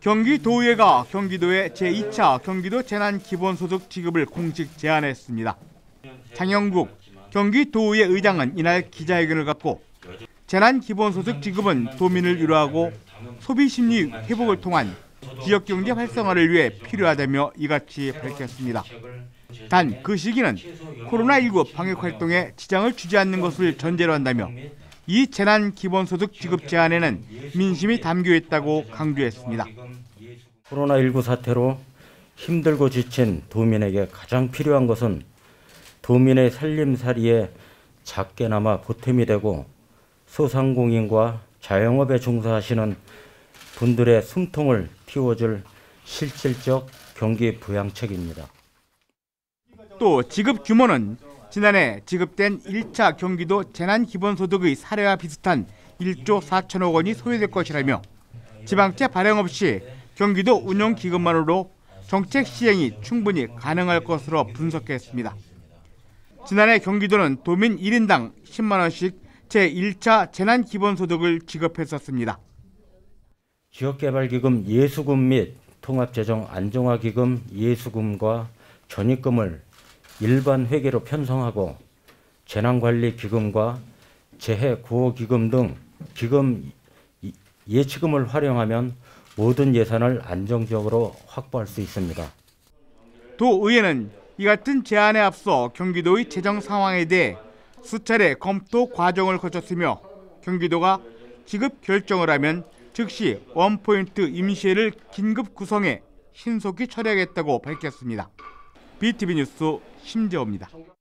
경기도의회가 경기도에 제2차 경기도 재난기본소득 지급을 공식 제안했습니다. 장영국 경기도의회 의장은 이날 기자회견을 갖고 재난기본소득 지급은 도민을 위로하고 소비심리 회복을 통한 지역경제 활성화를 위해 필요하다며 이같이 밝혔습니다. 단 그 시기는 코로나19 방역활동에 지장을 주지 않는 것을 전제로 한다며 이 재난기본소득 지급 제안에는 민심이 담겨 있다고 강조했습니다. 코로나19 사태로 힘들고 지친 도민에게 가장 필요한 것은 도민의 살림살이에 작게나마 보탬이 되고 소상공인과 자영업에 종사하시는 분들의 숨통을 틔워줄 실질적 경기 부양책입니다. 또 지급 규모는 지난해 지급된 1차 경기도 재난기본소득의 사례와 비슷한 1조 4천억 원이 소요될 것이라며 지방채 발행 없이 경기도 운용기금만으로 정책 시행이 충분히 가능할 것으로 분석했습니다. 지난해 경기도는 도민 1인당 10만 원씩 제1차 재난기본소득을 지급했었습니다. 지역개발기금 예수금 및 통합재정 안정화기금 예수금과 전입금을 일반 회계로 편성하고 재난관리기금과 재해구호기금 등 기금 예치금을 활용하면 모든 예산을 안정적으로 확보할 수 있습니다. 도의회는 이 같은 제안에 앞서 경기도의 재정 상황에 대해 수차례 검토 과정을 거쳤으며 경기도가 지급 결정을 하면 즉시 원포인트 임시회를 긴급 구성해 신속히 처리하겠다고 밝혔습니다. BTV 뉴스 심재호입니다.